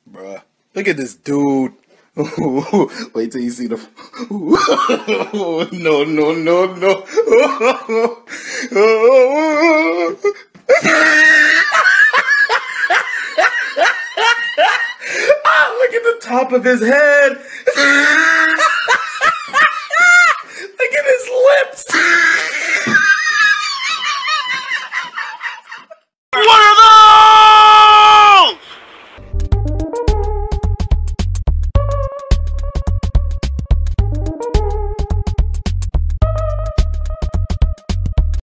Bruh. Look at this dude. Wait till you see the... No, no, no, no. Look at the top of his head.